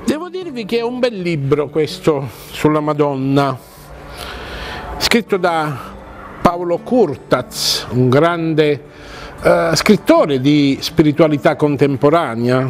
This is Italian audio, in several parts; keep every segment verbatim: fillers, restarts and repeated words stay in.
Devo dirvi che è un bel libro questo sulla Madonna, scritto da Paolo Curtaz, un grande uh, scrittore di spiritualità contemporanea,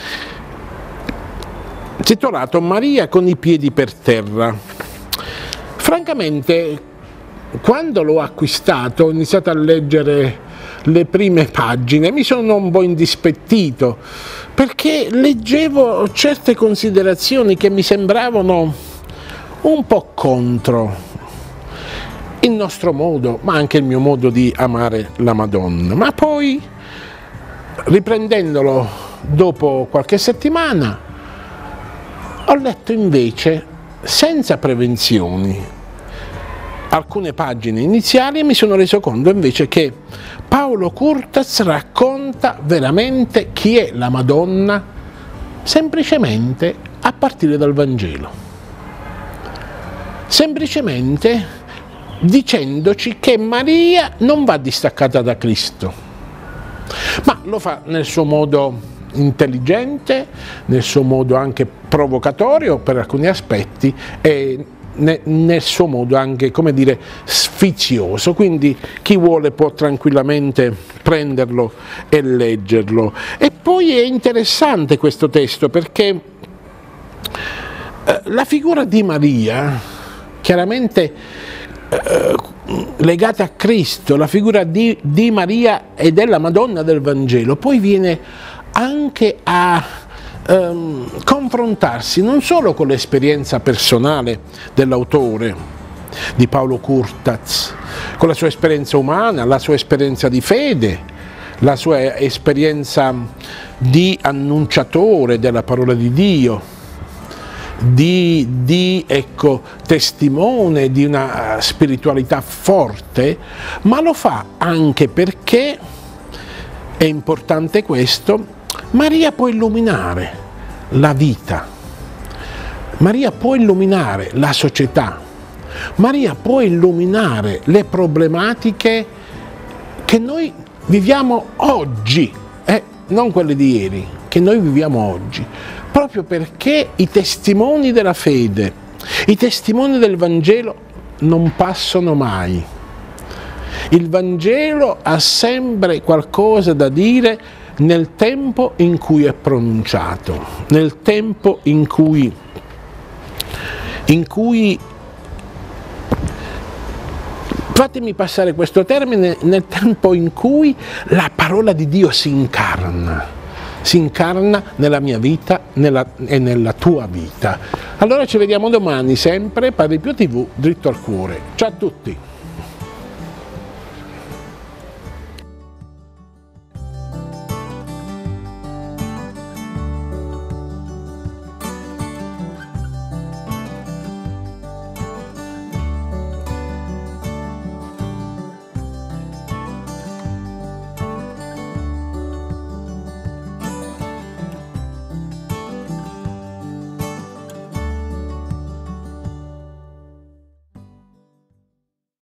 titolato Maria con i piedi per terra. Francamente, quando l'ho acquistato ho iniziato a leggere le prime pagine, mi sono un po' indispettito perché leggevo certe considerazioni che mi sembravano un po' contro il nostro modo, ma anche il mio modo di amare la Madonna. Ma poi, riprendendolo dopo qualche settimana, ho letto invece, senza prevenzioni, alcune pagine iniziali e mi sono reso conto invece che Paolo Curtaz racconta veramente chi è la Madonna semplicemente a partire dal Vangelo, semplicemente dicendoci che Maria non va distaccata da Cristo, ma lo fa nel suo modo intelligente, nel suo modo anche provocatorio per alcuni aspetti e nel suo modo anche, come dire, sfizioso, quindi chi vuole può tranquillamente prenderlo e leggerlo. E poi è interessante questo testo perché eh, la figura di Maria, chiaramente eh, legata a Cristo, la figura di, di Maria e della Madonna del Vangelo, poi viene anche a Um, confrontarsi non solo con l'esperienza personale dell'autore, di Paolo Curtaz, con la sua esperienza umana, la sua esperienza di fede, la sua esperienza di annunciatore della parola di Dio, di, di ecco, testimone di una spiritualità forte, ma lo fa anche perché, è importante questo, Maria può illuminare la vita, Maria può illuminare la società, Maria può illuminare le problematiche che noi viviamo oggi, eh, non quelle di ieri, che noi viviamo oggi, proprio perché i testimoni della fede, i testimoni del Vangelo non passano mai. Il Vangelo ha sempre qualcosa da dire nel tempo in cui è pronunciato, nel tempo in cui, in cui, fatemi passare questo termine, nel tempo in cui la parola di Dio si incarna, si incarna nella mia vita nella, e nella tua vita. Allora ci vediamo domani sempre, Padre Pio tivù, dritto al cuore. Ciao a tutti!